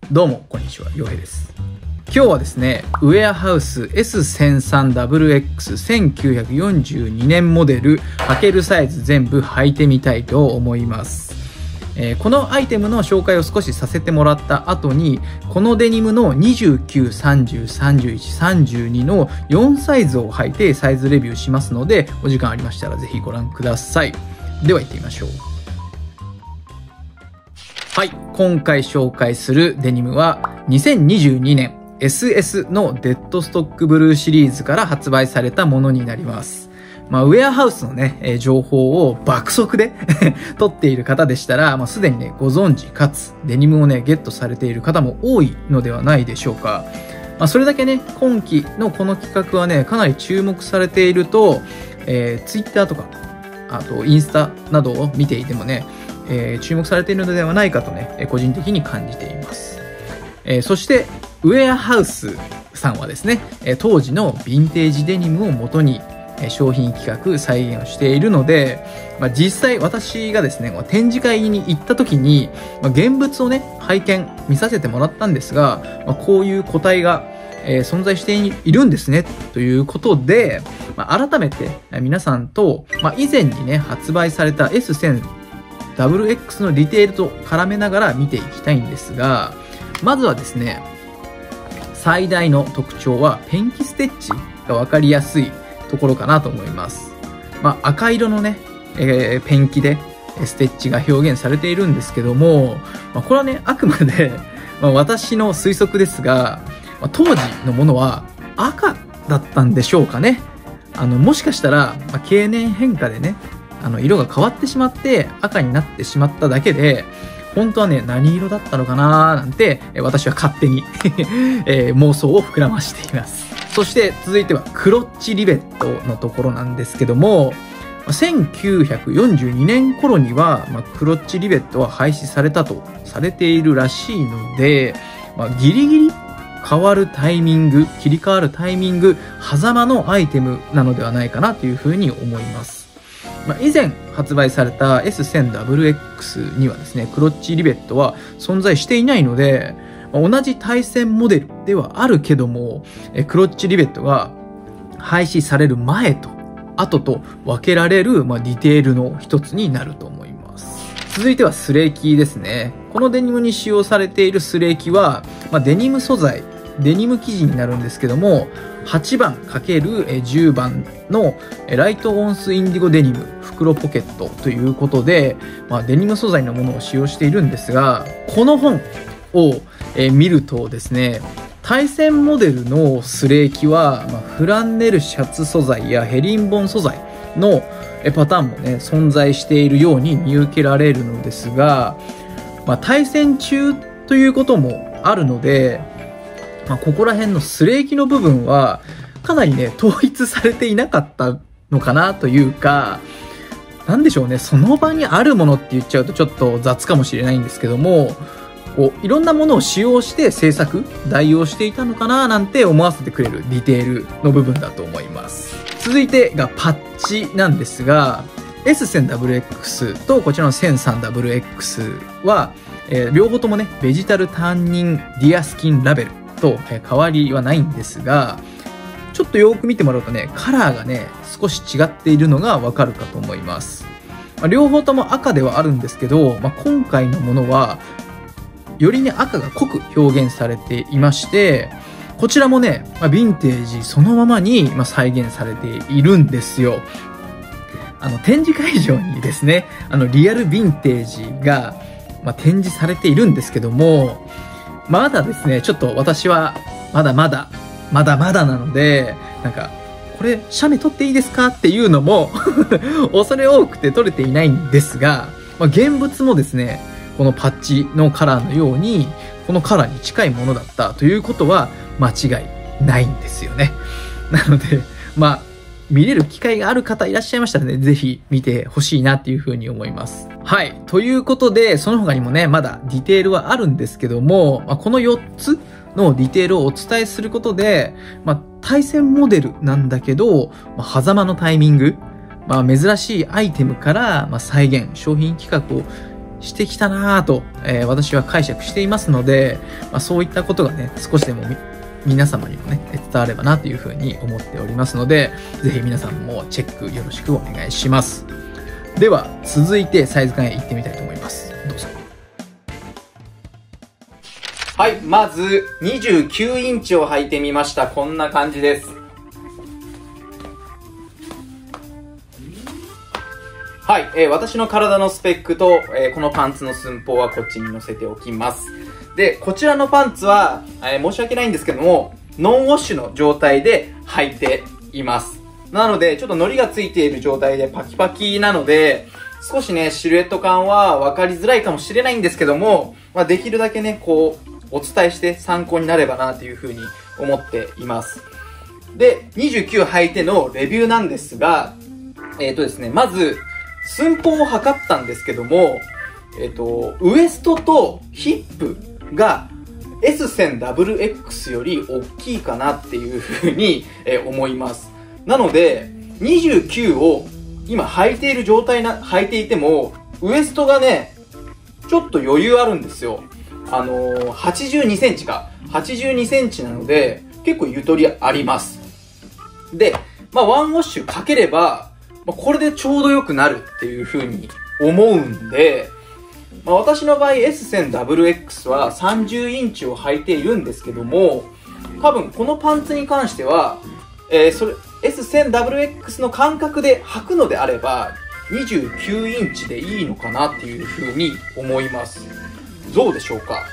どうもこんにちは、陽平です。今日はですね、ウェアハウス S1003WX1942 年モデル履けるサイズ全部履いてみたいと思います。このアイテムの紹介を少しさせてもらった後に、このデニムの29、30、31、32の4サイズを履いてサイズレビューしますので、お時間ありましたらぜひご覧ください。では行ってみましょう。はい、今回紹介するデニムは2022年 SS のデッドストックブルーシリーズから発売されたものになります。ウェアハウスのね、情報を爆速で取っている方でしたら、すでにね、ご存知かつデニムをね、ゲットされている方も多いのではないでしょうか。それだけね、今期のこの企画はね、かなり注目されていると、Twitter とか、あとインスタなどを見ていてもね、注目されているのではないかとね、個人的に感じています。そして、ウェアハウスさんはですね、当時のヴィンテージデニムを元に商品企画再現をしているので、実際私がですね、展示会に行った時に、現物をね、見させてもらったんですが、こういう個体が存在しているんですね、ということで、改めて皆さんと、以前にね、発売された S1000WX のディテールと絡めながら見ていきたいんですが、まずはですね、最大の特徴はペンキステッチが分かりやすいところかなと思います。赤色のね、ペンキでステッチが表現されているんですけども、これはね、あくまで私の推測ですが、当時のものは赤だったんでしょうかね。もしかしたら、経年変化でね、色が変わってしまって赤になってしまっただけで、本当はね、何色だったのかなーなんて、私は勝手に妄想を膨らましています。そして続いてはクロッチリベットのところなんですけども、1942年頃には、クロッチリベットは廃止されたとされているらしいので、ギリギリ切り替わるタイミング、狭間のアイテムなのではないかなというふうに思います。以前発売された S1000WX にはですね、クロッチリベットは存在していないので、同じ対戦モデルではあるけども、クロッチリベットが廃止される前と後と分けられる、ディテールの一つになると思います。続いてはスレーキですね。このデニムに使用されているスレーキは、デニム素材、デニム生地になるんですけども、8番 ×10 番のライトオンスインディゴデニム袋ポケットということで、デニム素材のものを使用しているんですが、この本を見るとですね、対戦モデルのスレーキは、フランネルシャツ素材やヘリンボン素材のパターンもね、存在しているように見受けられるのですが、対戦中ということもあるので、ここら辺のスレーキの部分はかなりね、統一されていなかったのかなというか、なんでしょうね、その場にあるものって言っちゃうとちょっと雑かもしれないんですけども、いろんなものを使用して代用していたのかななんて思わせてくれるディテールの部分だと思います。続いてがパッチなんですが、S1000WX とこちらの 1003WX は、両方ともね、ベジタルタンニンディアスキンラベルと変わりはないんですが、ちょっとよく見てもらうとね、カラーがね、少し違っているのがわかるかと思います。両方とも赤ではあるんですけど、今回のものは、よりね、赤が濃く表現されていまして、こちらもね、ヴィンテージそのままに再現されているんですよ。展示会場にですね、リアルヴィンテージが、展示されているんですけども、まだですね、ちょっと私はまだまだなので、これ写メ撮っていいですかっていうのも恐れ多くて撮れていないんですが、現物もですね、このパッチのカラーのように、このカラーに近いものだったということは間違いないんですよね。なので、見れる機会がある方いらっしゃいましたらね、ぜひ見てほしいなっていうふうに思います。はい。ということで、その他にもね、まだディテールはあるんですけども、この4つのディテールをお伝えすることで、対戦モデルなんだけど、狭間のタイミング、珍しいアイテムから、再現、商品企画をしてきたなぁと、私は解釈していますので、そういったことがね、少しでも皆様にもね、伝わればなというふうに思っておりますので、ぜひ皆さんもチェックよろしくお願いします。では、続いてサイズ感へ行ってみたいと思います。どうぞ。はい、まず29インチを履いてみました。こんな感じです。はい、私の体のスペックと、このパンツの寸法はこっちに載せておきます。で、こちらのパンツは、申し訳ないんですけども、ノンウォッシュの状態で履いています。なので、ちょっと糊がついている状態でパキパキなので、少しね、シルエット感は分かりづらいかもしれないんですけども、できるだけね、こう、お伝えして参考になればなというふうに思っています。で、29履いてのレビューなんですが、ですね、まず、寸法を測ったんですけども、ウエストとヒップが S 線 WX より大きいかなっていうふうに思います。なので、29を今履いている状態履いていても、ウエストがね、ちょっと余裕あるんですよ。82センチか。82センチなので、結構ゆとりあります。で、ワンウォッシュかければ、これでちょうど良くなるっていう風に思うんで、私の場合 S 線 WX は30インチを履いているんですけども、多分このパンツに関しては、S 線 WX の感覚で履くのであれば、29インチでいいのかなっていう風に思います。どうでしょうか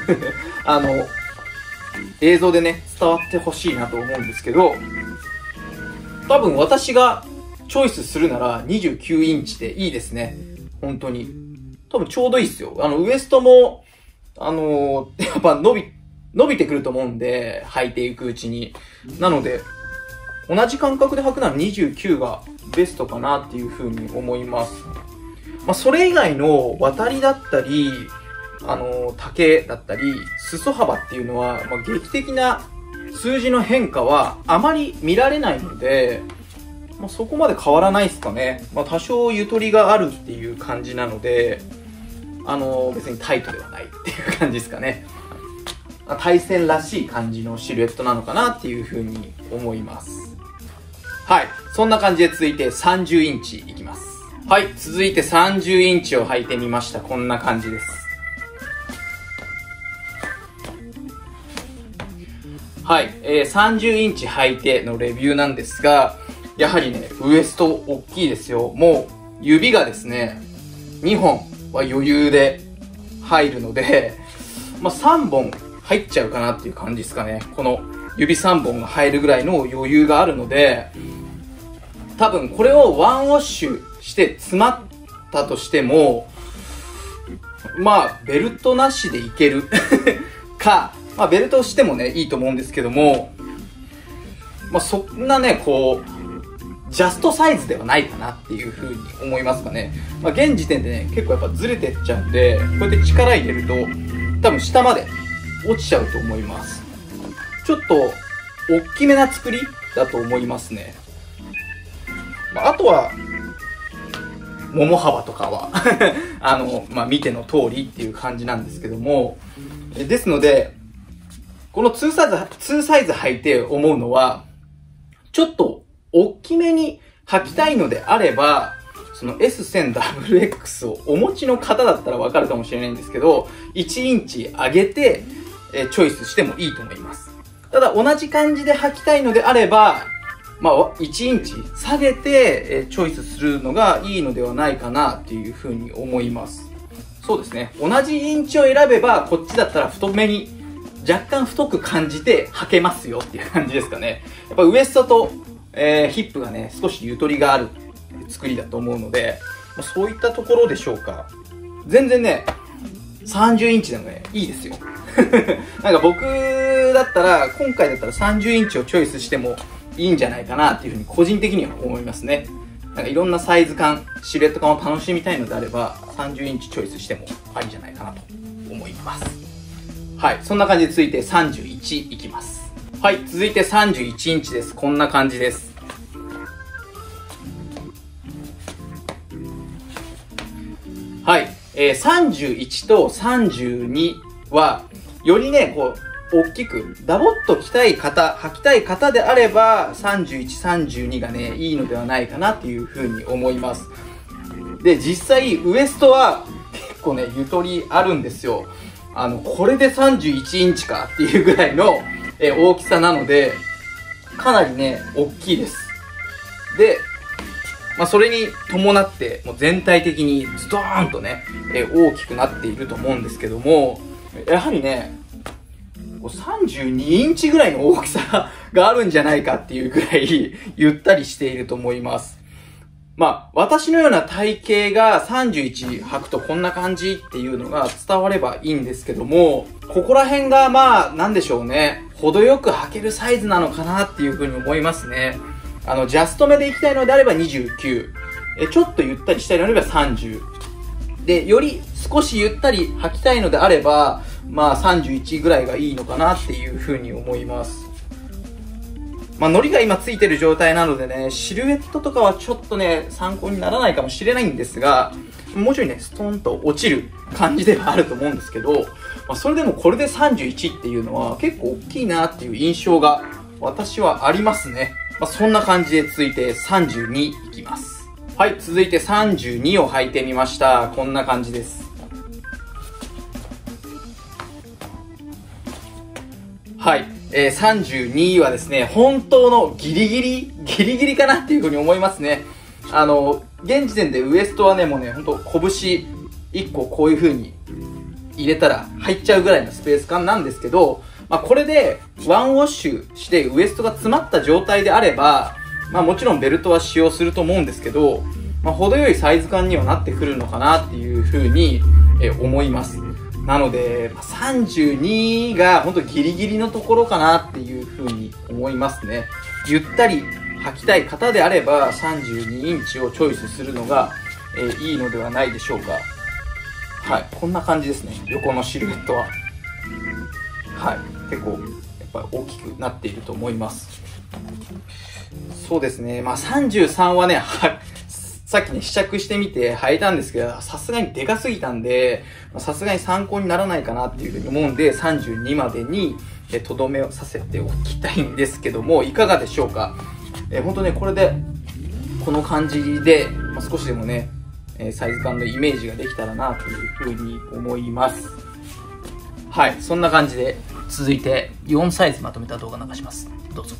映像でね、伝わってほしいなと思うんですけど、多分私がチョイスするなら29インチでいいですね。本当に。多分ちょうどいいですよ。ウエストも、やっぱ伸びてくると思うんで、履いていくうちに。なので、同じ感覚で履くなら29がベストかなっていう風に思います。それ以外の渡りだったり、丈だったり、裾幅っていうのは、劇的な数字の変化はあまり見られないので、そこまで変わらないですかね。多少ゆとりがあるっていう感じなので、別にタイトではないっていう感じですかね。対戦らしい感じのシルエットなのかなっていう風に思います。はい。そんな感じで続いて30インチいきます。はい。続いて30インチを履いてみました。こんな感じです。はい。30インチ履いてのレビューなんですが、やはりね、ウエスト大きいですよ。もう、指がですね、2本は余裕で入るので、3本入っちゃうかなっていう感じですかね。この指3本が入るぐらいの余裕があるので、多分これをワンウォッシュして詰まったとしても、ベルトなしでいけるか、ベルトしてもね、いいと思うんですけども、そんなね、こう、ジャストサイズではないかなっていう風に思いますかね。現時点でね、結構やっぱずれてっちゃうんで、こうやって力入れると、多分下まで落ちちゃうと思います。ちょっと、大きめな作りだと思いますね。あとは、もも幅とかは見ての通りっていう感じなんですけども、ですので、この2サイズ履いて思うのは、ちょっと大きめに履きたいのであれば、その S 線 WX をお持ちの方だったらわかるかもしれないんですけど、1インチ上げて、チョイスしてもいいと思います。ただ同じ感じで履きたいのであれば、1インチ下げて、チョイスするのがいいのではないかなっていうふうに思います。そうですね。同じインチを選べば、こっちだったら太めに、若干太く感じて履けますよっていう感じですかね。やっぱウエストと、ヒップがね、少しゆとりがある作りだと思うので、そういったところでしょうか。全然ね、30インチでもね、いいですよ。なんか僕だったら、今回だったら30インチをチョイスしてもいいんじゃないかなっていうふうに個人的には思いますね。なんかいろんなサイズ感、シルエット感を楽しみたいのであれば、30インチチョイスしてもありじゃないかなと思います。はい、そんな感じで続いて31いきます。はい、続いて31インチです。こんな感じです。はい、 31と32は、よりね、こう、大きく、ダボっと着たい方、履きたい方であれば、31、32がね、いいのではないかなっていうふうに思います。で、実際、ウエストは結構ね、ゆとりあるんですよ。これで31インチかっていうぐらいの、大きさなので、かなりね、大きいです。で、それに伴って、もう全体的にズドーンとね、大きくなっていると思うんですけども、やはりね、32インチぐらいの大きさがあるんじゃないかっていうぐらいゆったりしていると思います。私のような体型が31履くとこんな感じっていうのが伝わればいいんですけども、ここら辺がなんでしょうね、程よく履けるサイズなのかなっていうふうに思いますね。ジャスト目で行きたいのであれば29。ちょっとゆったりしたいのであれば30。で、より少しゆったり履きたいのであれば、31ぐらいがいいのかなっていうふうに思います。糊が今ついてる状態なのでね、シルエットとかはちょっとね、参考にならないかもしれないんですが、もうちょいね、ストンと落ちる感じではあると思うんですけど、それでもこれで31っていうのは結構大きいなっていう印象が私はありますね。そんな感じで続いて32いきます。はい、続いて32を履いてみました。こんな感じです。はい、32はですね、本当のギリギリかなっていうふうに思いますね。現時点でウエストはね、もうね、ほんと拳1個こういう風に入れたら入っちゃうぐらいのスペース感なんですけど、これでワンウォッシュしてウエストが詰まった状態であれば、もちろんベルトは使用すると思うんですけど、程よいサイズ感にはなってくるのかなっていう風に思います。なので、32が本当ギリギリのところかなっていう風に思いますね。ゆったり履きたい方であれば32インチをチョイスするのが、いいのではないでしょうか。はい、こんな感じですね。横のシルエットは。はい、結構やっぱり大きくなっていると思います。そうですね。33はね、さっきね、試着してみて履いたんですけど、さすがにでかすぎたんで、さすがに参考にならないかなっていうふうに思うんで、32までにとどめをさせておきたいんですけども、いかがでしょうか。本当ね、これで、この感じで、少しでもね、サイズ感のイメージができたらなというふうに思います。はい、そんな感じで、続いて4サイズまとめた動画流します。どうぞ。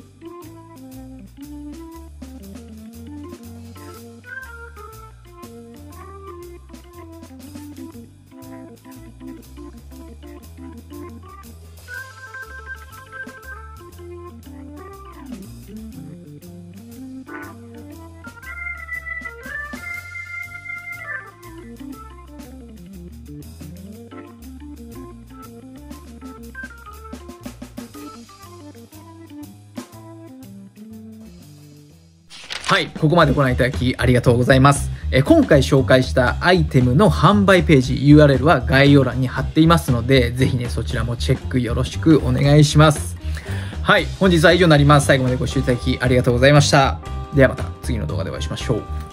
はい、ここまでご覧いただきありがとうございます。今回紹介したアイテムの販売ページ URL は概要欄に貼っていますので、ぜひね、そちらもチェックよろしくお願いします。はい、本日は以上になります。最後までご視聴いただきありがとうございました。ではまた次の動画でお会いしましょう。